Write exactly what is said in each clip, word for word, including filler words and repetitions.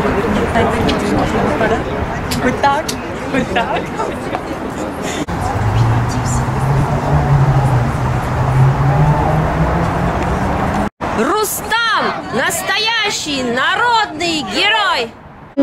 Хоть так, хоть так. Рустам! Настоящий народный герой!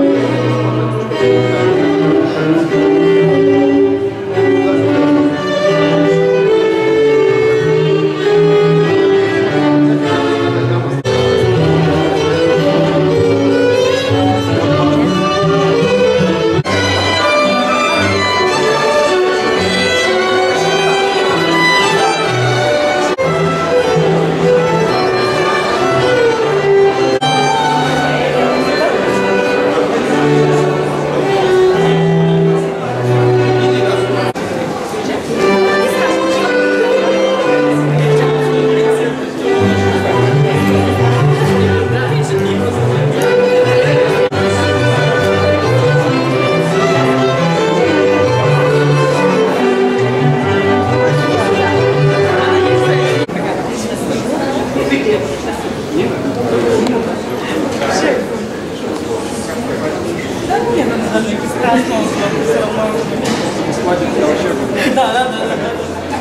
Да, да, да, да.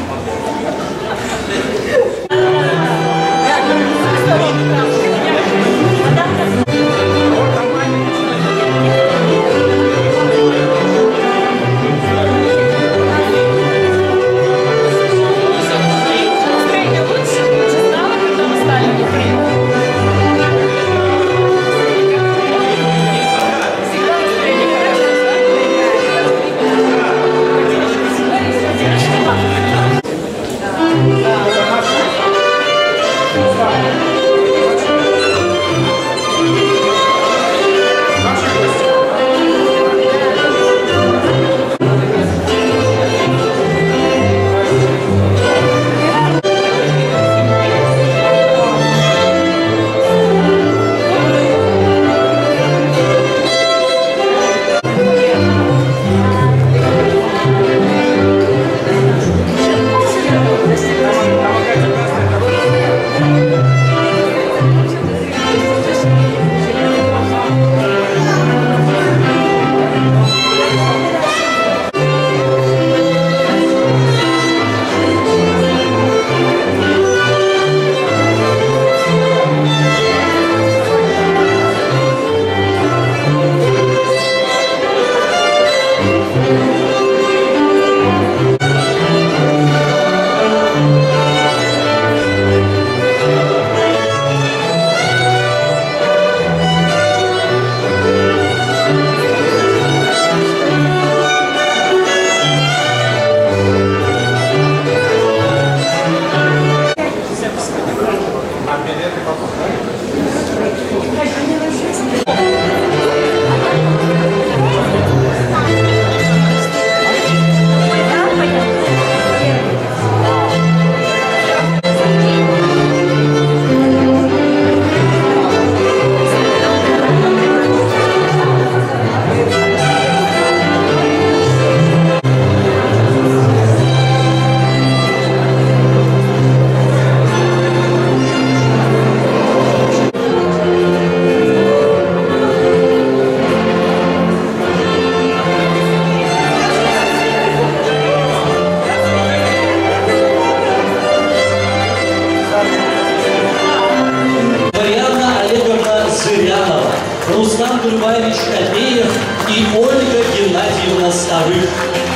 Рустам Турбаевич Копеев и Ольга Геннадьевна Старых.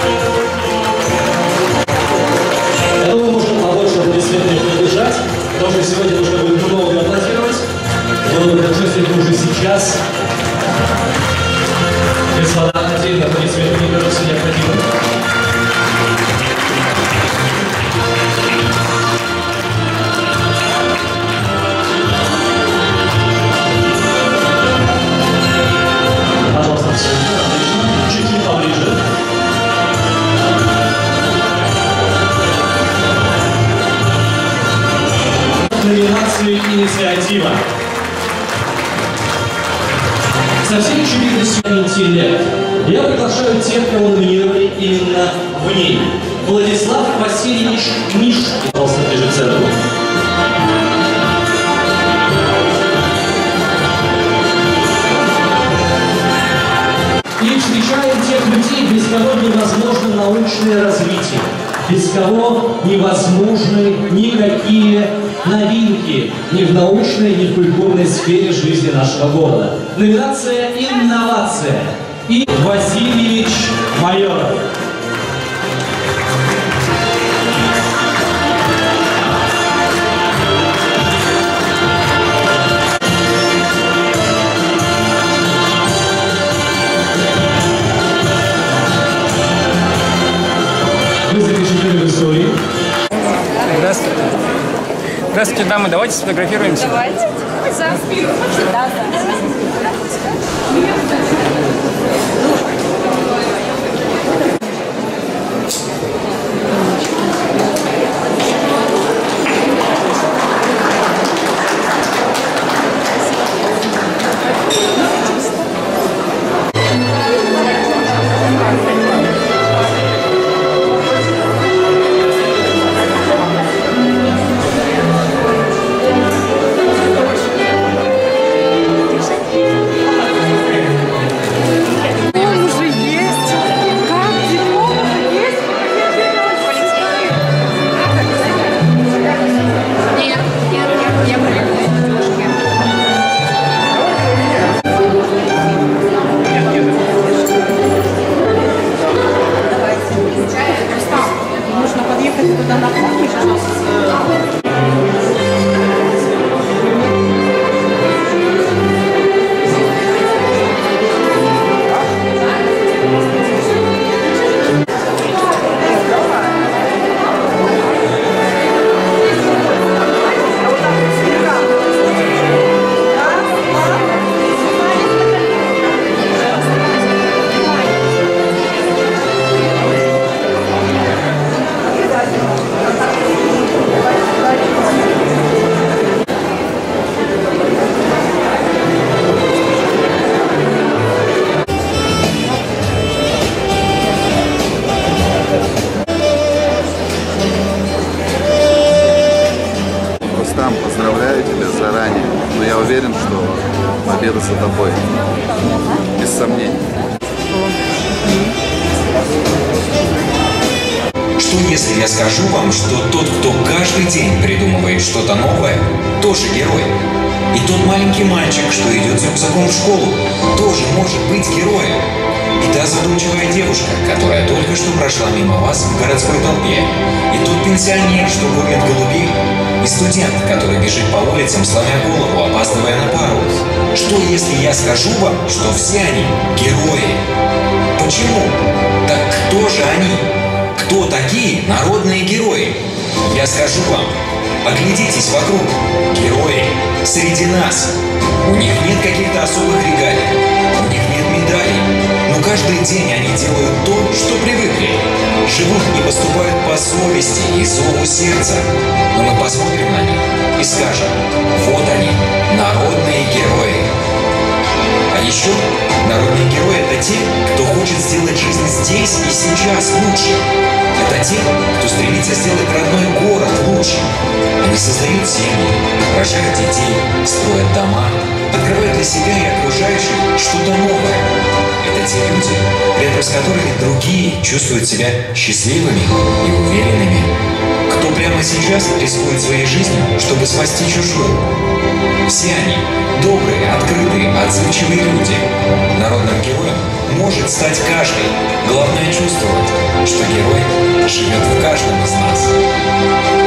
Я думаю, можно побольше аплодисментов поддержать, потому что сегодня нужно будет много аплодировать. Но торжественно уже сейчас. Господа, отдельно аплодисменты, мне кажется, необходимы. Чуть-чуть поближе. Номинации инициатива. Совсем очевидно интеллект. Я приглашаю тех, кого номинировали именно в ней. Владислав Васильевич Мишкин. Пожалуйста, ближе к центру. без кого невозможны никакие новинки ни в научной, ни в культурной сфере жизни нашего города. Номинация «Инновация» и Васильевич Майоров. Вы запечатлели в истории. Здравствуйте. Здравствуйте, дамы. Давайте сфотографируемся. Давайте. За. Да, да. Поздравляю тебя заранее, но я уверен, что победа за тобой, без сомнений. Что если я скажу вам, что тот, кто каждый день придумывает что-то новое, тоже герой? И тот маленький мальчик, что идет с рюкзаком в школу, тоже может быть героем. И та задумчивая девушка, которая только что прошла мимо вас в городской толпе. И тот пенсионер, что кормит голубей. И студент, который бежит по улицам, сломя голову, опаздывая на пару. Что если я скажу вам, что все они герои? Почему? Так кто же они? Кто такие народные герои? Я скажу вам. Оглядитесь вокруг. Герои среди нас. У них нет каких-то особых регалий. У них нет медалей. Но каждый день они делают то, что привыкли. Живут и поступают по совести и зову сердца. Но мы посмотрим на них и скажем: вот они, народные герои. А еще народные герои — это те, кто хочет сделать жизнь здесь и сейчас лучше. Это те, кто стремится сделать родной город лучше. Они создают семьи, рожают детей, строят дома, открывают для себя и окружающих что-то новое. Это те люди, рядом с которыми другие чувствуют себя счастливыми и уверенными. Кто прямо сейчас рискует своей жизнью, чтобы спасти чужую. Все они добрые, открытые, отзывчивые люди. Народным героем может стать каждый. Главное чувствовать, что герой живет в каждом из нас.